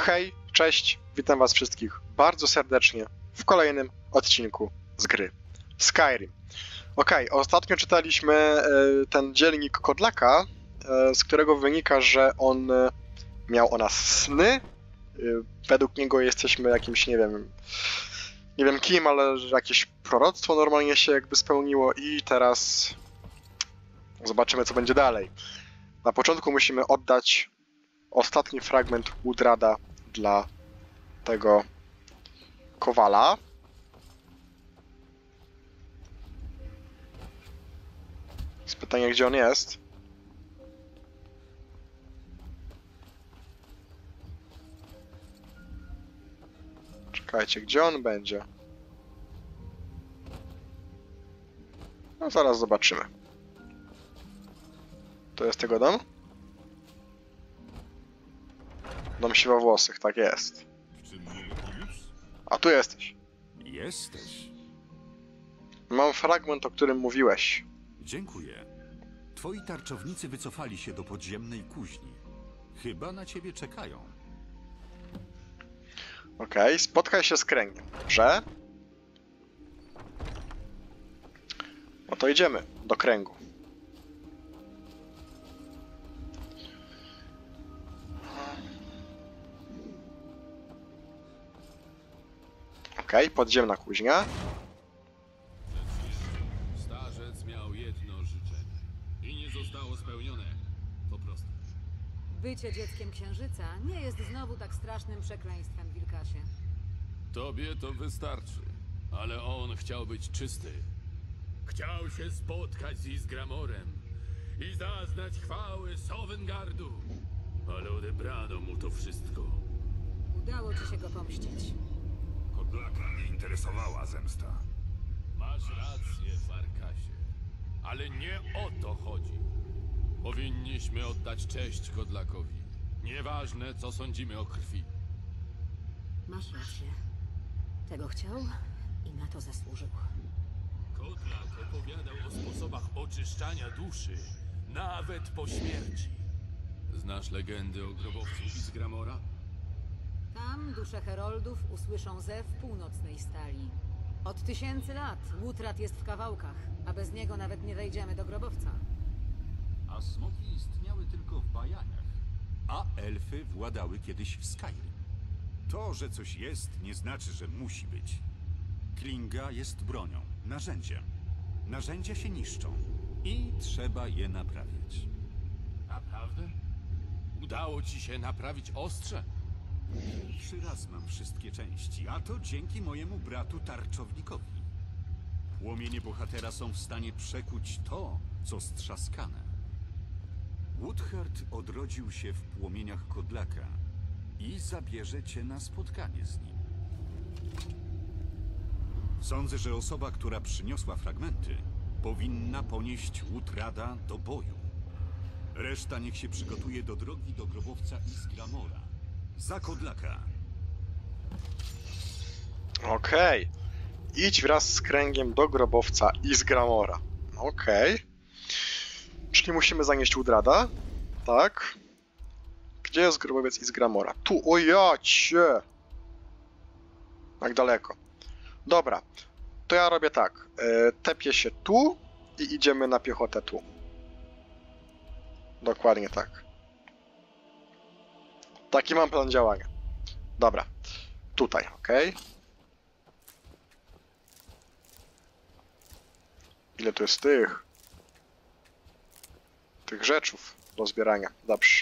Hej, cześć, witam was wszystkich bardzo serdecznie w kolejnym odcinku z gry Skyrim. Ostatnio czytaliśmy ten dziennik Kodlaka, z którego wynika, że on miał o nas sny. Według niego jesteśmy jakimś, nie wiem kim, ale jakieś proroctwo normalnie się jakby spełniło i teraz zobaczymy, co będzie dalej. Na początku musimy oddać ostatni fragment Woodrada dla tego kowala. Jest pytanie, gdzie on jest. Czekajcie, gdzie on będzie? No zaraz zobaczymy. To jest tego dom? Dom siwowłosych, tak jest. W czym mogę pomóc? A tu jesteś. Jesteś. Mam fragment, o którym mówiłeś. Dziękuję. Twoi tarczownicy wycofali się do podziemnej kuźni. Chyba na ciebie czekają. Spotkaj się z kręgiem. Dobrze? No to idziemy do kręgu. Podziemna kuźnia. Starzec miał jedno życzenie i nie zostało spełnione. Po prostu. Bycie dzieckiem księżyca nie jest znowu tak strasznym przekleństwem, Wilkasie. Tobie to wystarczy, ale on chciał być czysty. Chciał się spotkać z Isgramorem i zaznać chwały Sovengardu, ale odebrano mu to wszystko. Udało ci się go pomścić. Kodlaka nie interesowała zemsta. Masz rację, Farkasie, ale nie o to chodzi. Powinniśmy oddać cześć Kodlakowi. Nieważne, co sądzimy o krwi. Masz rację. Tego chciał i na to zasłużył. Kodlak opowiadał o sposobach oczyszczania duszy, nawet po śmierci. Znasz legendy o grobowcu Isgramora? Tam dusze heroldów usłyszą zew północnej stali. Od 1000 lat Woodrad jest w kawałkach, a bez niego nawet nie wejdziemy do grobowca. A smoki istniały tylko w bajaniach, a elfy władały kiedyś w Skyrim. To, że coś jest, nie znaczy, że musi być. Klinga jest bronią, narzędziem. Narzędzia się niszczą i trzeba je naprawiać. Naprawdę? Udało ci się naprawić ostrze? 3 raz mam wszystkie części, a to dzięki mojemu bratu tarczownikowi. Płomienie bohatera są w stanie przekuć to, co strzaskane. Woodhard odrodził się w płomieniach Kodlaka i zabierze cię na spotkanie z nim. Sądzę, że osoba, która przyniosła fragmenty, powinna ponieść Woodrada do boju. Reszta niech się przygotuje do drogi do grobowca Isgramora. Za Kodlaka. Idź wraz z kręgiem do grobowca Isgramora. Czyli musimy zanieść Woodrada. Tak. Gdzie jest grobowiec Isgramora? Tu, o jacie! Tak daleko. Dobra, to ja robię tak. Tepię się tu i idziemy na piechotę tu. Dokładnie tak. Taki mam plan działania. Dobra. Tutaj, Ile tu jest tych rzeczów do zbierania. Dobrze.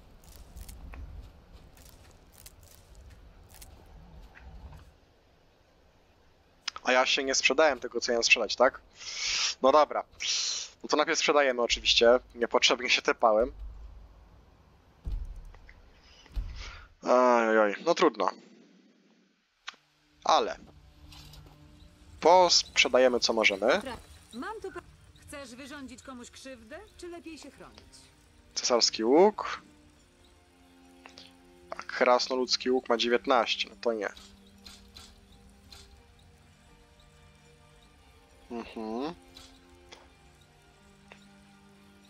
A ja się nie sprzedałem tego, co miałem sprzedać, tak? No dobra. No to najpierw sprzedajemy oczywiście. Niepotrzebnie się tepałem. Ojoj, no trudno. Ale posprzedajemy co możemy. Mam tu... Chcesz wyrządzić komuś krzywdę, czy lepiej się chronić? Cesarski łuk. A krasnoludzki łuk ma 19, no to nie.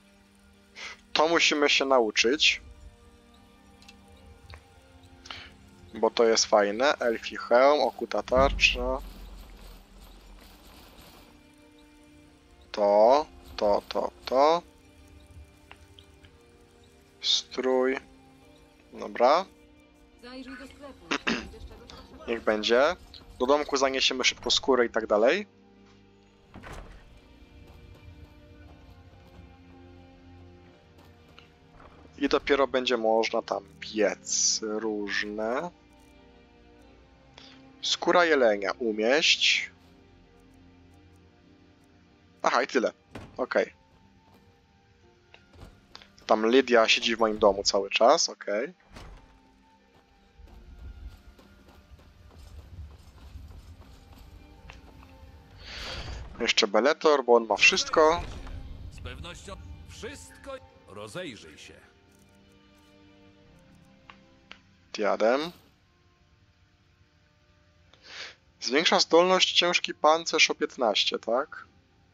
To musimy się nauczyć. Bo to jest fajne. Elfi hełm, okuta tarcza. To. Strój. Dobra. Zajrzyj do sklepu, jeśli będziesz czegoś potrzebował. Niech będzie. Do domku zaniesiemy szybko skórę i tak dalej. I dopiero będzie można tam piec różne. Skóra jelenia umieść. Aha, i tyle. Okej. Tam Lydia siedzi w moim domu cały czas, okej. Jeszcze Beletor, bo on ma wszystko. Z pewnością wszystko. Rozejrzyj się. Diadem. Zwiększa zdolność ciężki pancerz o 15, tak?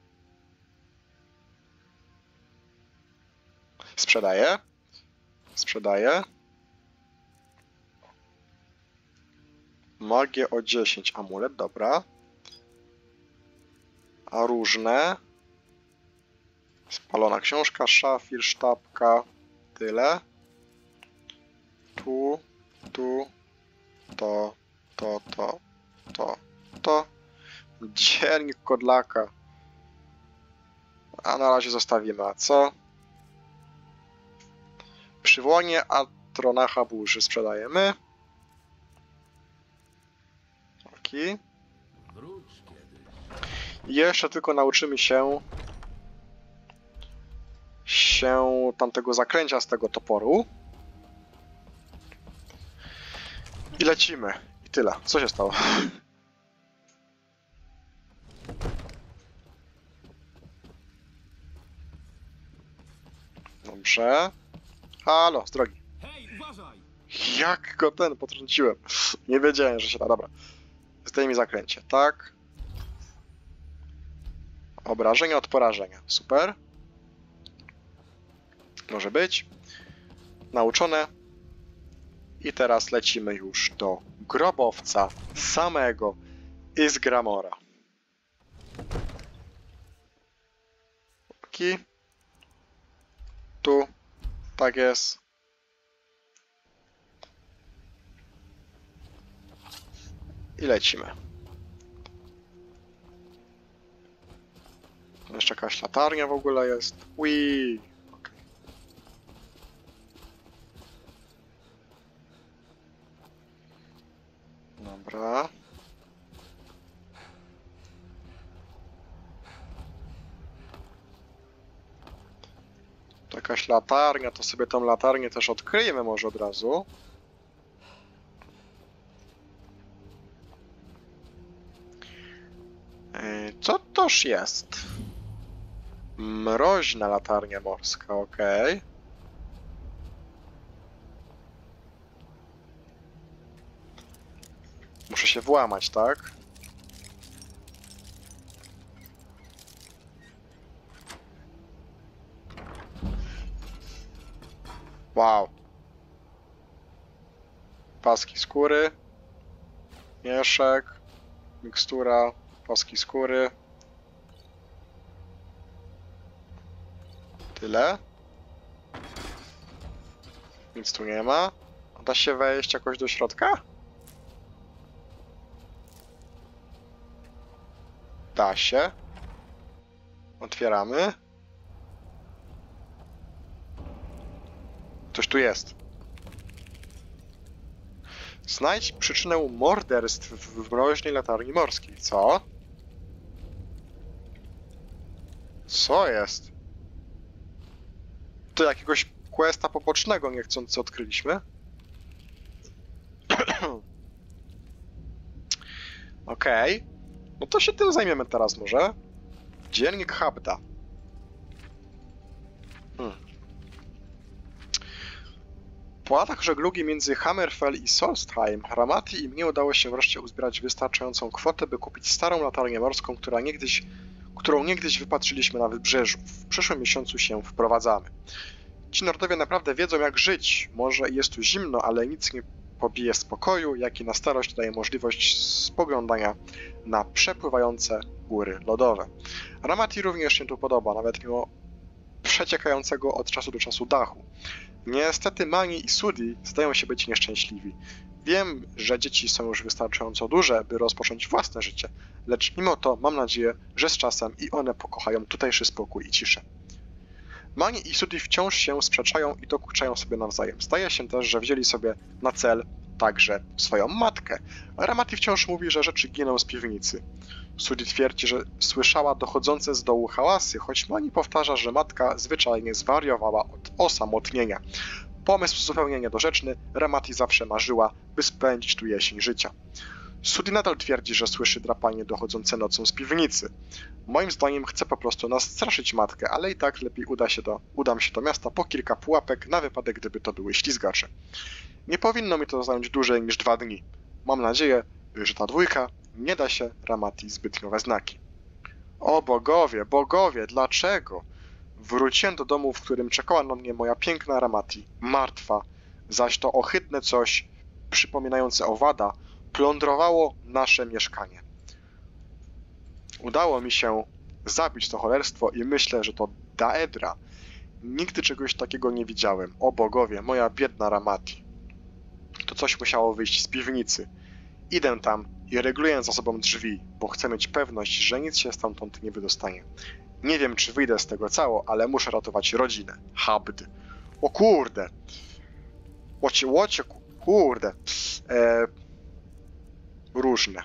Sprzedaję. Sprzedaję. Magię o 10, amulet, dobra. A różne. Spalona książka, szafir, sztabka, tyle. Tu, to. Dziennik Kodlaka. A na razie zostawimy, a co? Przywołanie Atronacha Burzy sprzedajemy. Taki. I jeszcze tylko nauczymy się tamtego zaklęcia z tego toporu. I lecimy. I tyle. Co się stało? Dobrze. Halo, z drogi. Hej, uważaj! Jak go potrąciłem. Nie wiedziałem, że się da. Dobra. Zdejmij zaklęcie. Tak. Obrażenia od porażenia. Super. Może być. Nauczone. I teraz lecimy już do grobowca samego Ysgramora. Taki. Tu. Tak jest. I lecimy. Jeszcze jakaś latarnia w ogóle jest. Wii. Okay. Dobra. To jakaś latarnia, to sobie tą latarnię też odkryjemy może od razu. Co toż jest? Mroźna latarnia morska, okej. Muszę się włamać, tak? Wow. Paski skóry. Mieszek. Mikstura. Paski skóry. Tyle. Nic tu nie ma. Da się wejść jakoś do środka? Da się. Otwieramy. Coś tu jest. Znajdź przyczynę morderstw w mroźnej latarni morskiej. Co? Co jest? To jakiegoś questa pobocznego niechcący odkryliśmy. Okej. No to się tym zajmiemy teraz może. Dziennik Habda. Po latach żeglugi między Hammerfell i Solstheim, Ramati i mnie udało się wreszcie uzbierać wystarczającą kwotę, by kupić starą latarnię morską, którą niegdyś wypatrzyliśmy na wybrzeżu. W przyszłym miesiącu się wprowadzamy. Ci Nordowie naprawdę wiedzą, jak żyć. Może jest tu zimno, ale nic pobije z pokoju, jak i na starość daje możliwość spoglądania na przepływające góry lodowe. Ramati również się tu podoba, nawet mimo przeciekającego od czasu do czasu dachu. Niestety Mani i Sudi zdają się być nieszczęśliwi. Wiem, że dzieci są już wystarczająco duże, by rozpocząć własne życie, lecz mimo to mam nadzieję, że z czasem i one pokochają tutejszy spokój i ciszę. Mani i Sudi wciąż się sprzeczają i dokuczają sobie nawzajem. Zdaje się też, że wzięli sobie na cel także swoją matkę. Ramati wciąż mówi, że rzeczy giną z piwnicy. Sudi twierdzi, że słyszała dochodzące z dołu hałasy, choć Mani powtarza, że matka zwyczajnie zwariowała od osamotnienia. Pomysł zupełnie niedorzeczny, Ramati zawsze marzyła, by spędzić tu jesień życia. Sudi nadal twierdzi, że słyszy drapanie dochodzące nocą z piwnicy. Moim zdaniem chce po prostu nastraszyć matkę, ale i tak lepiej udam się do miasta po kilka pułapek na wypadek, gdyby to były ślizgacze. Nie powinno mi to zająć dłużej niż 2 dni. Mam nadzieję, że ta dwójka nie da się Ramati zbytnio we znaki. O bogowie, bogowie, dlaczego? Wróciłem do domu, w którym czekała na mnie moja piękna Ramati, martwa, zaś to ohydne coś, przypominające owada, plądrowało nasze mieszkanie. Udało mi się zabić to cholerstwo i myślę, że to Daedra. Nigdy czegoś takiego nie widziałem. O bogowie, moja biedna Ramati. To coś musiało wyjść z piwnicy. Idę tam i reguluję za sobą drzwi, bo chcę mieć pewność, że nic się stamtąd nie wydostanie. Nie wiem, czy wyjdę z tego cało, ale muszę ratować rodzinę. Habd. O kurde! Łocie, kurde. Różne.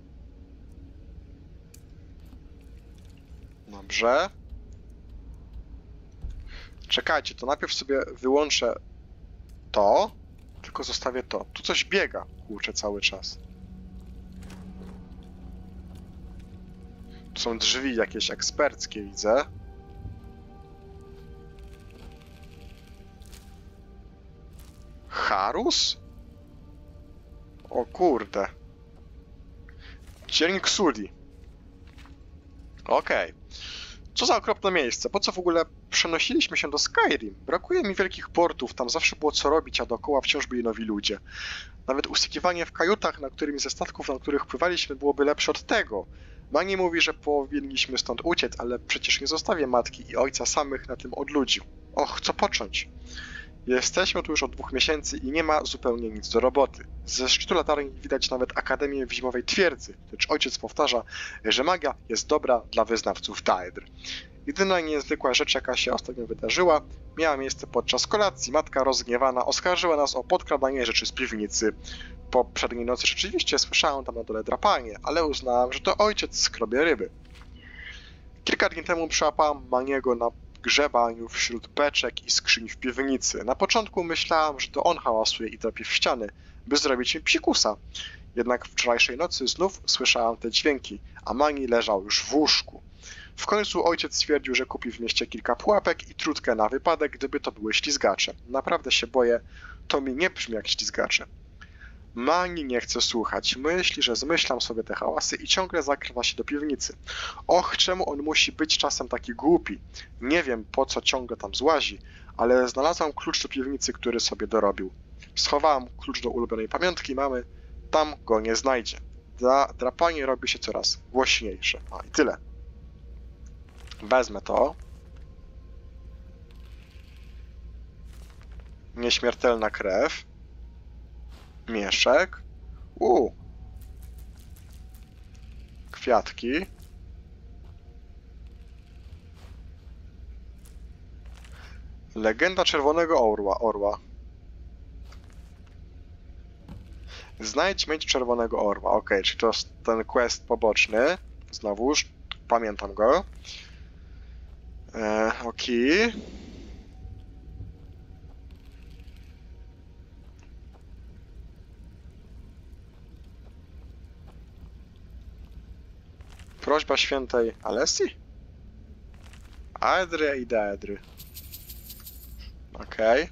Dobrze. Czekajcie, to najpierw sobie wyłączę to, tylko zostawię to. Tu coś biega, kurczę, cały czas. Tu są drzwi jakieś eksperckie, widzę. Harus? O kurde. Dziennik Sudi. Okej. Co za okropne miejsce. Po co w ogóle przenosiliśmy się do Skyrim? Brakuje mi wielkich portów, tam zawsze było co robić, a dookoła wciąż byli nowi ludzie. Nawet usykiwanie w kajutach, na którymi ze statków, na których pływaliśmy, byłoby lepsze od tego. Mani mówi, że powinniśmy stąd uciec, ale przecież nie zostawię matki i ojca samych na tym odludziu. Och, co począć? Jesteśmy tu już od 2 miesięcy i nie ma zupełnie nic do roboty. Ze szczytu latarni widać nawet Akademię w Zimowej Twierdzy, lecz ojciec powtarza, że magia jest dobra dla wyznawców Daedr. Jedyna niezwykła rzecz, jaka się ostatnio wydarzyła, miała miejsce podczas kolacji. Matka rozgniewana oskarżyła nas o podkradanie rzeczy z piwnicy. Poprzedniej nocy rzeczywiście słyszałem tam na dole drapanie, ale uznałem, że to ojciec skrobie ryby. Kilka dni temu przyłapałem Maniego na grzebaniu wśród beczek i skrzyń w piwnicy. Na początku myślałem, że to on hałasuje i trapi w ściany, by zrobić mi psikusa. Jednak wczorajszej nocy znów słyszałem te dźwięki, a Mani leżał już w łóżku. W końcu ojciec stwierdził, że kupi w mieście kilka pułapek i trutkę na wypadek, gdyby to były ślizgacze. Naprawdę się boję, to mi nie brzmi jak ślizgacze. Mani nie chce słuchać. Myśli, że zmyślam sobie te hałasy i ciągle zakrywa się do piwnicy. Och, czemu on musi być czasem taki głupi? Nie wiem, po co ciągle tam złazi, ale znalazłam klucz do piwnicy, który sobie dorobił. Schowałam klucz do ulubionej pamiątki mamy, tam go nie znajdzie. Drapanie robi się coraz głośniejsze. A i tyle. Wezmę to. Nieśmiertelna krew. Mieszek. Kwiatki. Legenda Czerwonego Orła. Znajdź miedź Czerwonego Orła. Ok, czyli to jest ten quest poboczny. Znowuż, pamiętam go. Ok. Prośba świętej Alessi? Aedry i Daedry. Okej.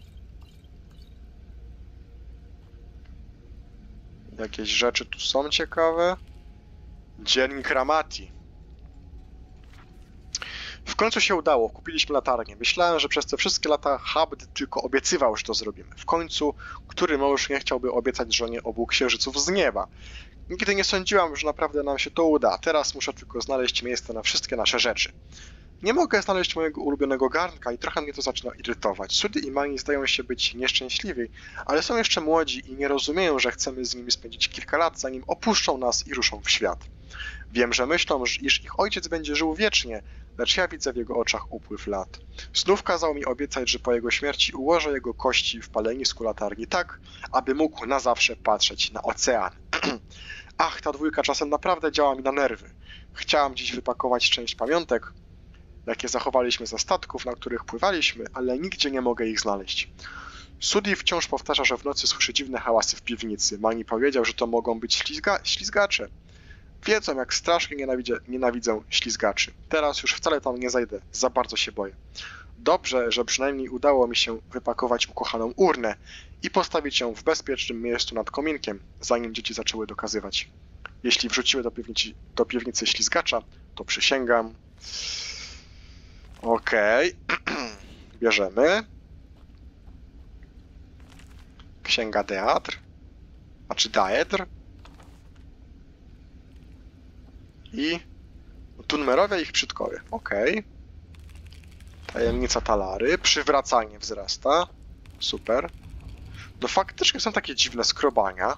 Jakieś rzeczy tu są ciekawe. Dziennik Ramati. W końcu się udało, kupiliśmy latarnię. Myślałem, że przez te wszystkie lata Habd tylko obiecywał, że to zrobimy. W końcu, który mąż nie chciałby obiecać żonie obu księżyców z nieba? Nigdy nie sądziłam, że naprawdę nam się to uda. Teraz muszę tylko znaleźć miejsce na wszystkie nasze rzeczy. Nie mogę znaleźć mojego ulubionego garnka i trochę mnie to zaczyna irytować. Sudy i Mani zdają się być nieszczęśliwi, ale są jeszcze młodzi i nie rozumieją, że chcemy z nimi spędzić kilka lat, zanim opuszczą nas i ruszą w świat. Wiem, że myślą, iż ich ojciec będzie żył wiecznie, lecz ja widzę w jego oczach upływ lat. Znów kazał mi obiecać, że po jego śmierci ułożę jego kości w palenisku latarni tak, aby mógł na zawsze patrzeć na ocean. Ach, ta dwójka czasem naprawdę działa mi na nerwy. Chciałam dziś wypakować część pamiątek, jakie zachowaliśmy ze statków, na których pływaliśmy, ale nigdzie nie mogę ich znaleźć. Sudi wciąż powtarza, że w nocy słyszy dziwne hałasy w piwnicy. Mani powiedział, że to mogą być ślizgacze. Wiedzą, jak strasznie nienawidzę ślizgaczy. Teraz już wcale tam nie zajdę, za bardzo się boję. Dobrze, że przynajmniej udało mi się wypakować ukochaną urnę i postawić ją w bezpiecznym miejscu nad kominkiem, zanim dzieci zaczęły dokazywać. Jeśli wrzuciły do piwnicy ślizgacza, to przysięgam... Okej. Bierzemy. Księga Deadr. Znaczy Daedr. I Dunmerowie i ich przodkowie. Okej. Tajemnica Talary. Przywracanie wzrasta. Super. No faktycznie są takie dziwne skrobania.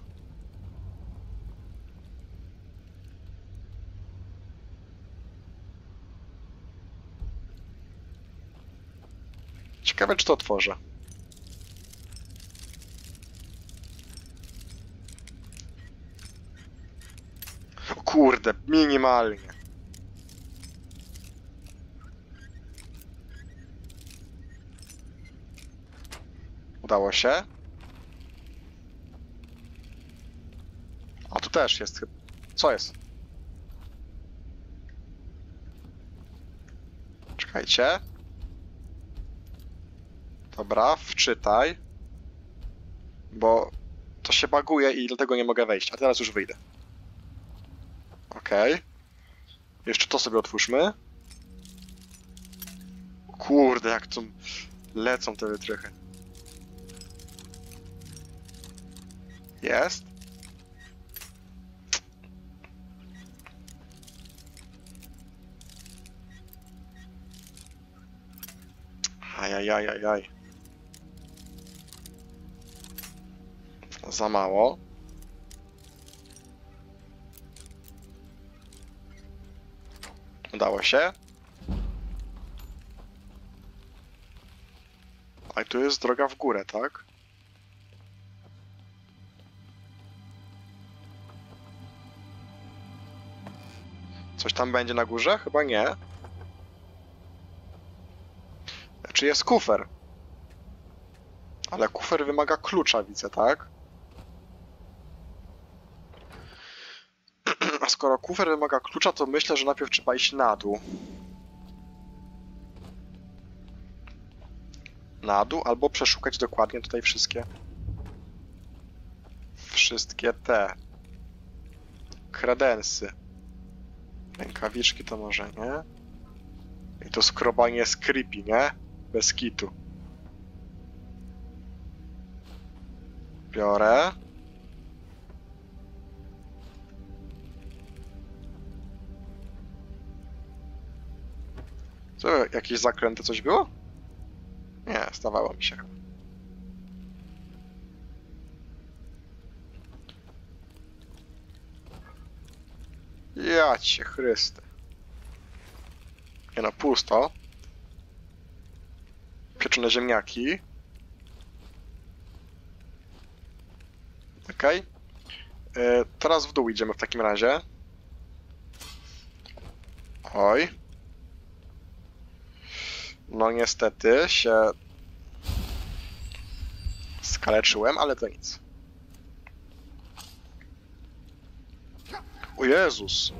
Ciekawe, czy to otworzę. O kurde, minimalnie. Udało się. A tu też jest chyba. Co jest? Czekajcie. Dobra, wczytaj. Bo to się baguje i dlatego nie mogę wejść. A teraz już wyjdę. Okej. Jeszcze to sobie otwórzmy. Kurde, jak tu lecą te wytrychy. Jest. Ajajajajaj. Za mało. Udało się. A tu jest droga w górę, tak? Coś tam będzie na górze? Chyba nie. Czy jest kufer? Ale kufer wymaga klucza, widzę, tak? A skoro kufer wymaga klucza, to myślę, że najpierw trzeba iść na dół. Na dół, albo przeszukać dokładnie tutaj wszystkie. Wszystkie te. Kredensy. Rękawiczki to może nie. I to skrobanie z creepy, nie? Bez kitu. Biorę. Co, jakieś zakręty coś było? Nie, zdawało mi się chyba. Ja cię Chryste. Nie no, pusto. Pieczone ziemniaki. Okej. Teraz w dół idziemy w takim razie. Oj. No niestety się skaleczyłem, ale to nic. O Jezus!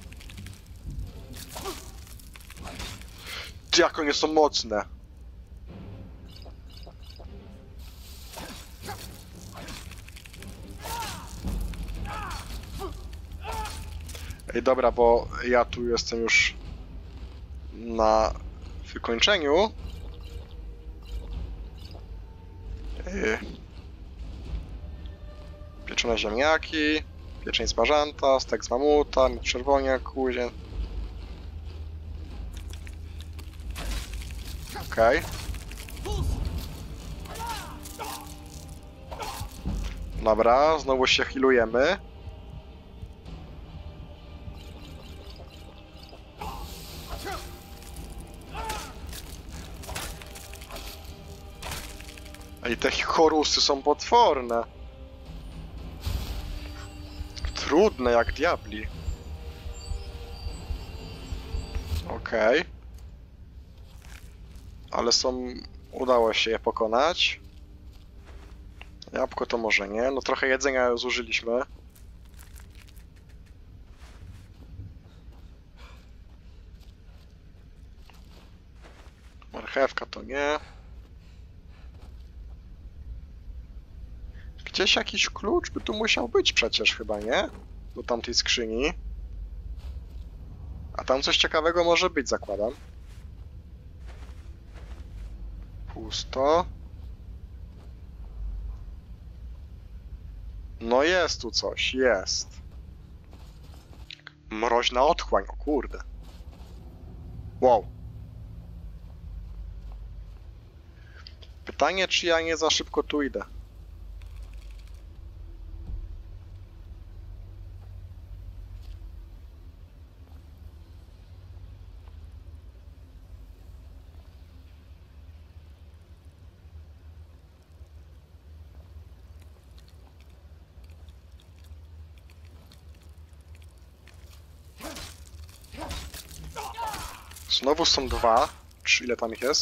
Ty, jak one są mocne! Ej, dobra, bo ja tu jestem już na W wykończeniu pieczone ziemniaki, pieczeń z bażanta, stek z mamuta, czerwoniak, kuzie. Okej. Dobra, znowu się healujemy. I te chorusy są potworne. Trudne jak diabli. Okej. Ale są... Udało się je pokonać. Jabłko to może nie. No trochę jedzenia zużyliśmy. Marchewka to nie. Gdzieś jakiś klucz by tu musiał być przecież chyba, nie? Do tamtej skrzyni. A tam coś ciekawego może być, zakładam. Pusto. No jest tu coś, jest. Mroźna otchłań, o kurde. Wow. Pytanie, czy ja nie za szybko tu idę. Znowu są dwa. Czy ile tam ich jest?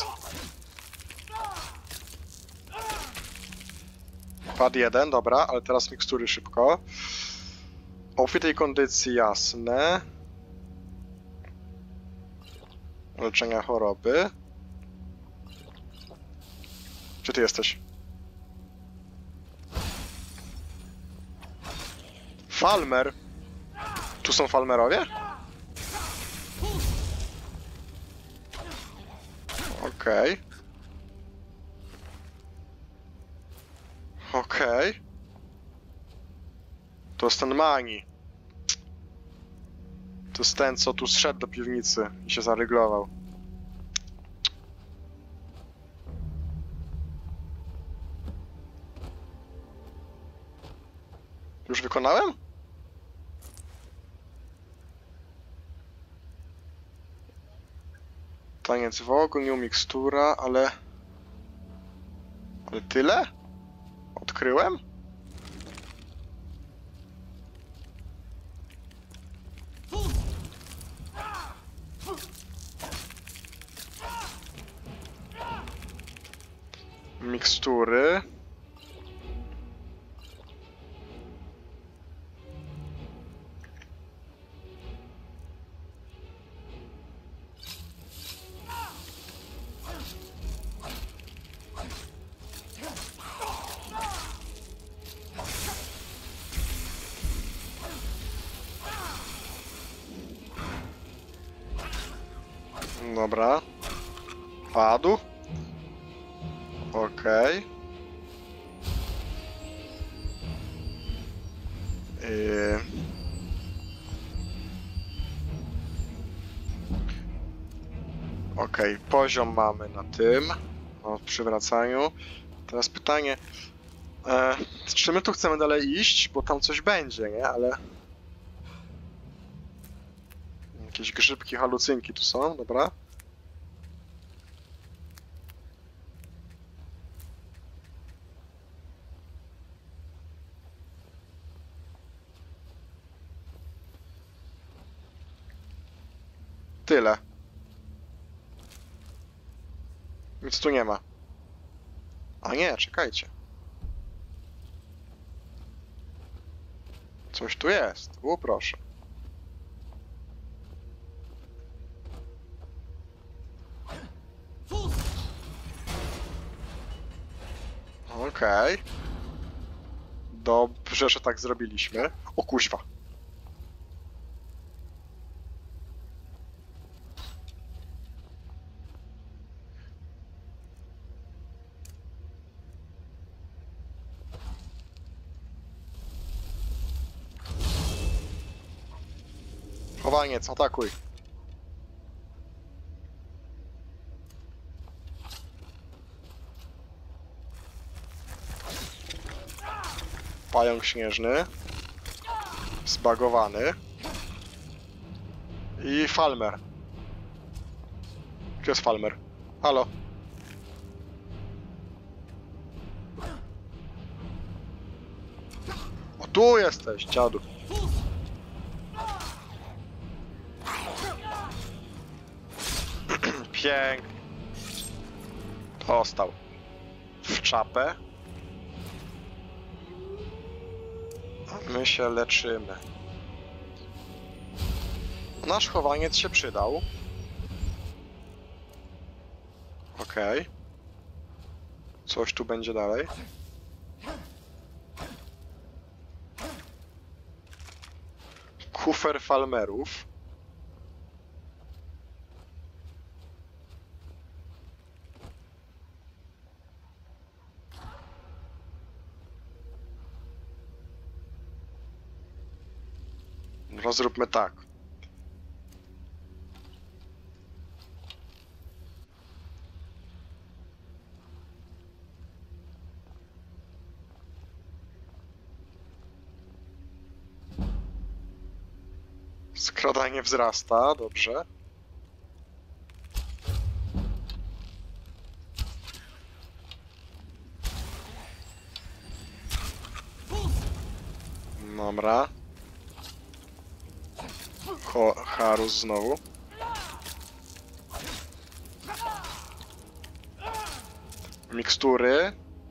Padł jeden, dobra, ale teraz mikstury szybko. O obfitej kondycji jasne. Leczenia choroby. Gdzie ty jesteś? Falmer! Tu są Falmerowie? Okej. Okej. To jest ten Mani. To jest ten, co tu zszedł do piwnicy i się zaryglował. Już wykonałem? Taniec w ogniu, mikstura, ale... Ale tyle? Odkryłem? Mikstury. Dobra. Padł. Okej. Okej, poziom mamy na tym. O przywracaniu. Teraz pytanie. Czy my tu chcemy dalej iść? Bo tam coś będzie, nie? Ale... Jakieś grzybki, halucynki tu są, dobra. Tyle. Nic tu nie ma. A nie, czekajcie. Coś tu jest. O, proszę. Okej. Dobrze, że tak zrobiliśmy. O kuźwa. Chowaniec, atakuj. Pająk śnieżny. Zbagowany. I Falmer. Gdzie jest Falmer? Halo? O, tu jesteś, dziadu. Pięknie. Dostał. W czapę. A my się leczymy. Nasz chowaniec się przydał. Okej. Coś tu będzie dalej. Kufer Falmerów. Zróbmy tak. Skradanie wzrasta, dobrze. Dobra. Harus znowu. Mikstury.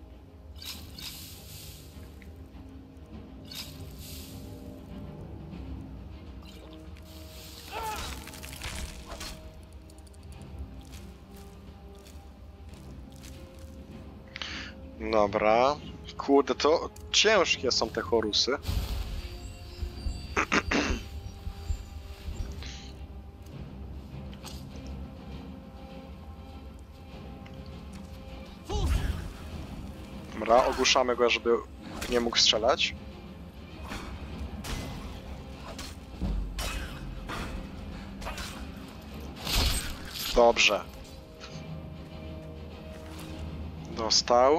Dobra. Kurde, to ciężkie są te chorusy. Dobra, ogłuszamy go, żeby nie mógł strzelać. Dobrze. Dostał.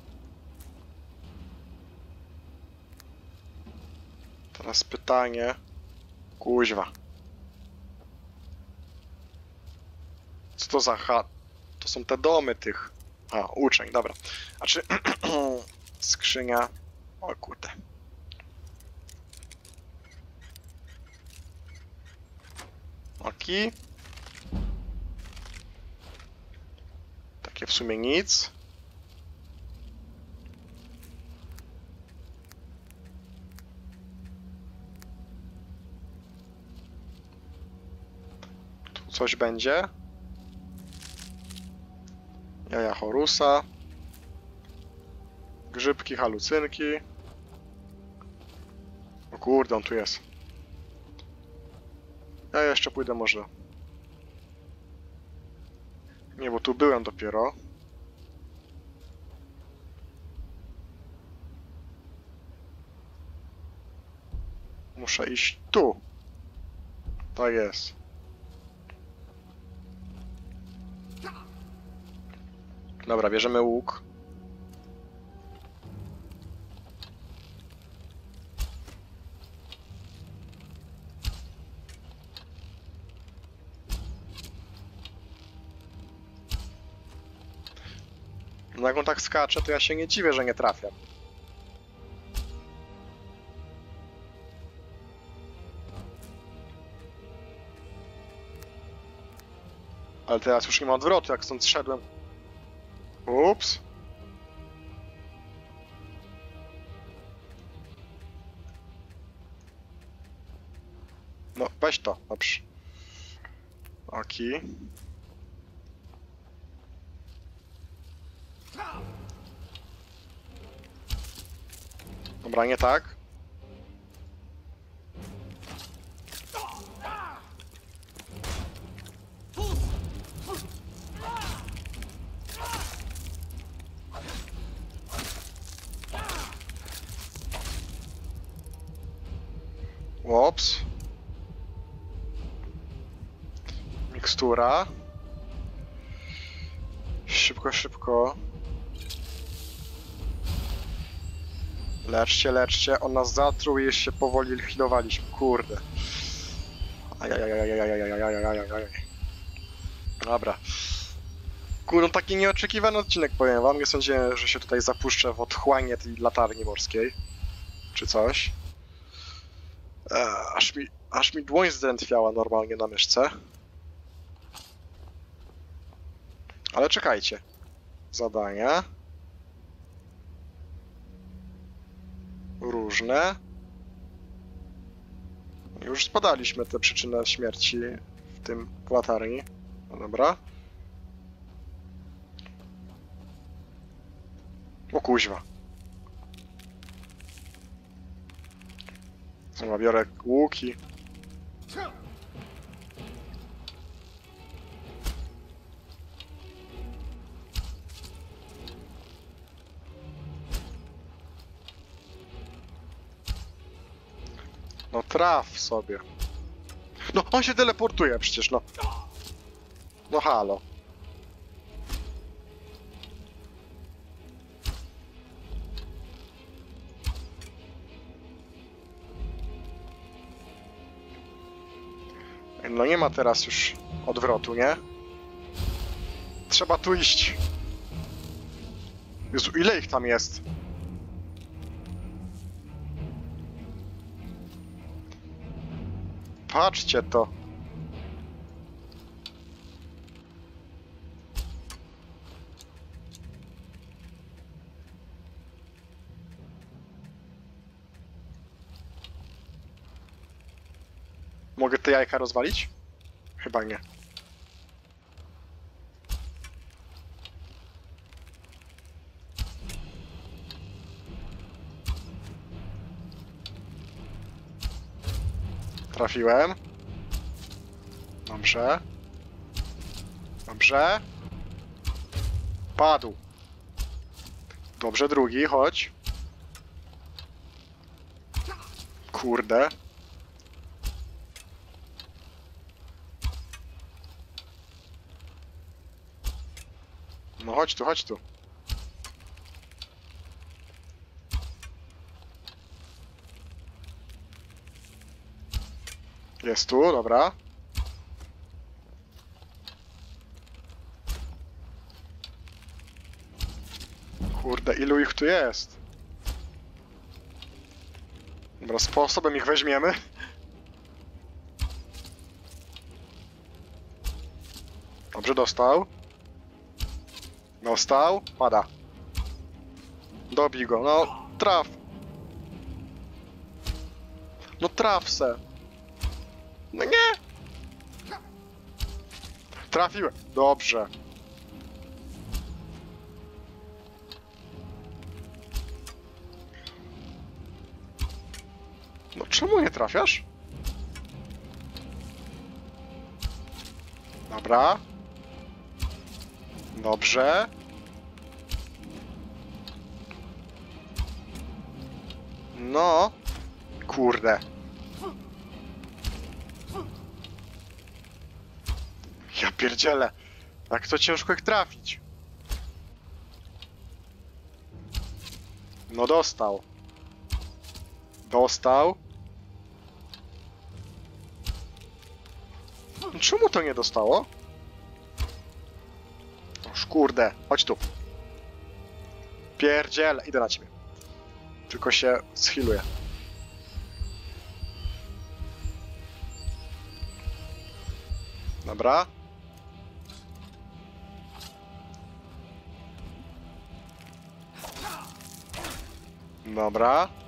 Teraz pytanie. Kuźwa. Co to za chat? To są te domy tych... A, uczeń, dobra. A czy... Skrzynia... O kurde. Oki. Takie w sumie nic. Tu coś będzie. Jaja Horusa. Grzybki, halucynki. O kurde, on tu jest. Ja jeszcze pójdę może. Nie, bo tu byłem dopiero. Muszę iść tu. Tak jest. Dobra, bierzemy łuk. No jak on tak skacze, to ja się nie dziwię, że nie trafiam. Ale teraz już nie ma odwrotu, jak stąd zszedłem. Ups. No, weź to, dobrze. Oki. Dobra, nie tak. Łops. mikstura. Szybko, szybko. Leczcie, leczcie. On nas zatruł i jeszcze się powoli healowaliśmy. Kurde. Ajajajajajajajajajajajajajaj. Dobra. Kurde, taki nieoczekiwany odcinek, powiem wam. Nie sądziłem, że się tutaj zapuszczę w otchłanie tej latarni morskiej. Czy coś. Aż mi dłoń zdrętwiała normalnie na myszce. Ale czekajcie. Zadania. Różne. Już zbadaliśmy te przyczyny śmierci w tym latarni. No dobra. O kuźwa. Dobra, biorę łuki. No traf sobie. No on się teleportuje przecież, no. No halo. No nie ma teraz już odwrotu, nie? Trzeba tu iść. Jezu, ile ich tam jest? Patrzcie to. Mogę te jajka rozwalić? Chyba nie. Trafiłem. Dobrze. Dobrze. Padł. Dobrze, drugi, chodź. Kurde. No chodź tu, chodź tu. Jest tu, dobra. Kurde, ilu ich tu jest? Dobra, sposobem ich weźmiemy. Dobrze, dostał. Dostał, pada. Dobij go, no traf. No traf se. No nie! Trafiłem. Dobrze. No czemu nie trafiasz? Dobra. Dobrze. No. Kurde. Ja pierdzielę. Jak to ciężko ich trafić. No dostał. Dostał. Czemu to nie dostało? Oż kurde. Chodź tu. Pierdzielę. Idę na ciebie. Tylko się zhealuję. Dobra. Dobra.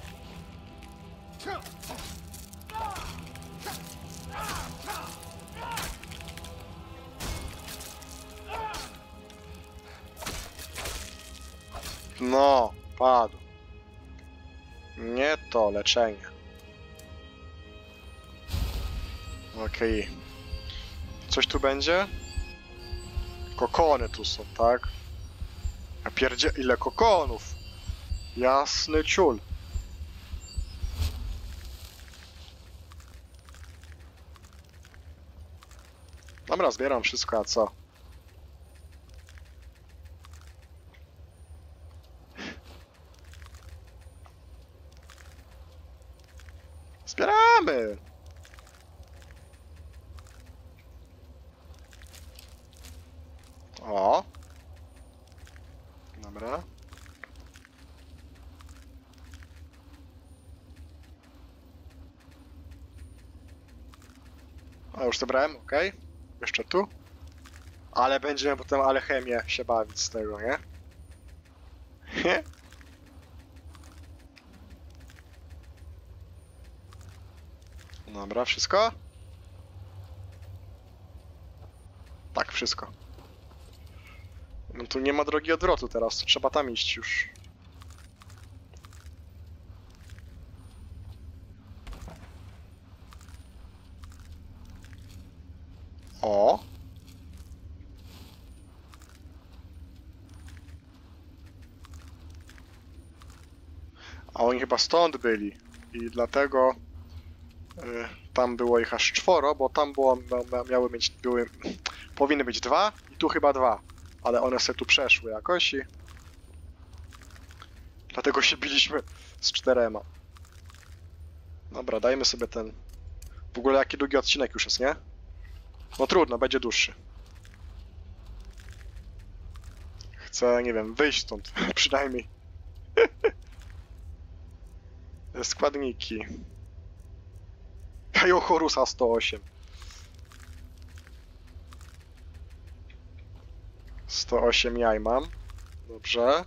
No, padł. Nie to leczenie. Okej. Coś tu będzie? Kokony tu są, tak? A pierdzie... ile kokonów? Jasny ciul. Dobra, zbieram wszystko, a co? Zbieramy! O! Dobra. A już zebrałem, ok. Jeszcze tu. Ale będziemy potem alchemię się bawić z tego, nie? Dobra, wszystko? Tak, wszystko. No tu nie ma drogi odwrotu teraz, to trzeba tam iść już. O! A oni chyba stąd byli i dlatego tam było ich aż 4, bo tam powinny być 2 i tu chyba 2, ale one sobie tu przeszły jakoś i dlatego się biliśmy z 4. Dobra, dajmy sobie ten... W ogóle jaki długi odcinek już jest, nie? No trudno, będzie dłuższy. Chcę, nie wiem, wyjść stąd, przynajmniej. Składniki. Jajo Horusa 108. 108 jaj mam. Dobrze.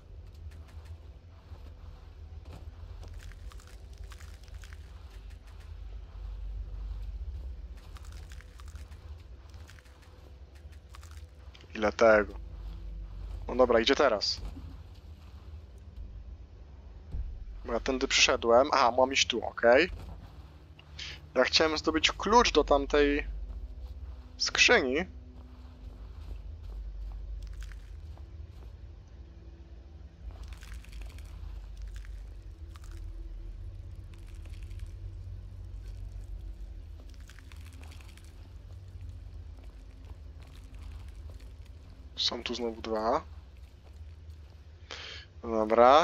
Ile tego? No dobra, idzie teraz. Ja tędy przyszedłem. Aha, mam iść tu, ok. Ja chciałem zdobyć klucz do tamtej skrzyni. Są tu znowu 2. Dobra.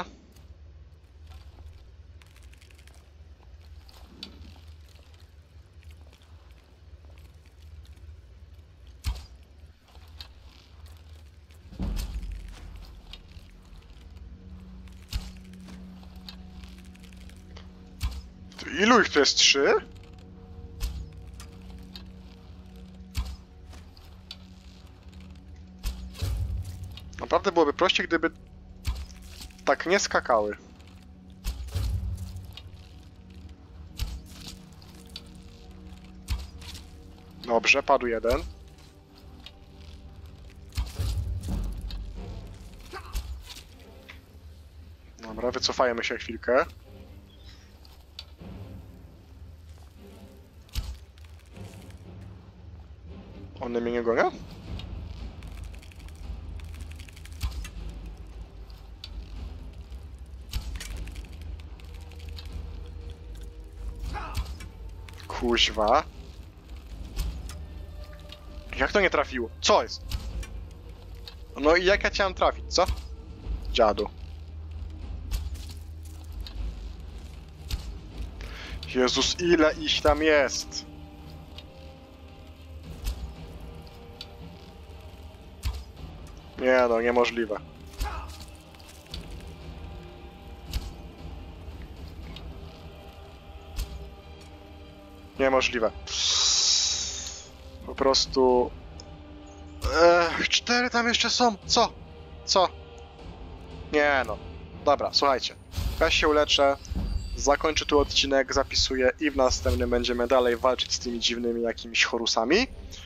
Ilu ich to jest? 3? Naprawdę byłoby prościej, gdyby tak nie skakały. Dobrze, padł jeden. Dobra, wycofajmy się chwilkę. One mnie nie gonią? Kuźwa. Jak to nie trafiło? Co jest? No i jak ja chciałem trafić, co? Dziadu. Jezus, ile ich tam jest? Nie no, niemożliwe. Niemożliwe. Po prostu... 4 tam jeszcze są! Co? Co? Nie no. Dobra, słuchajcie. Ja się uleczę, zakończę tu odcinek, zapisuję i w następnym będziemy dalej walczyć z tymi dziwnymi jakimiś chorusami.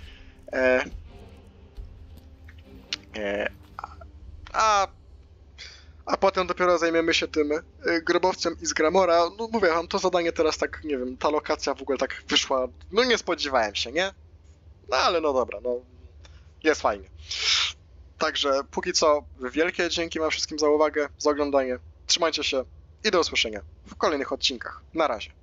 A potem dopiero zajmiemy się tym grobowcem i z Gramora. No mówię wam, to zadanie teraz tak, nie wiem, ta lokacja w ogóle tak wyszła, no nie spodziewałem się, nie? No ale no dobra, no jest fajnie. Także póki co wielkie dzięki wam wszystkim za uwagę, za oglądanie. Trzymajcie się i do usłyszenia w kolejnych odcinkach. Na razie.